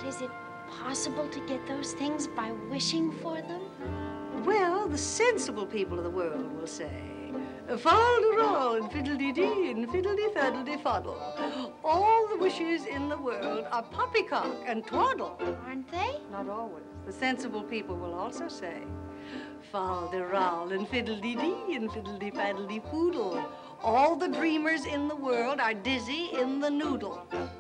But is it possible to get those things by wishing for them? Well, the sensible people of the world will say, Fol-de-rol and fiddledy-dee and fiddledy-faddledy-fuddle. All the wishes in the world are poppycock and twaddle. Aren't they? Not always. The sensible people will also say, Fol-de-rol and fiddledy-dee and fiddledy-faddledy-poodle. All the dreamers in the world are dizzy in the noodle.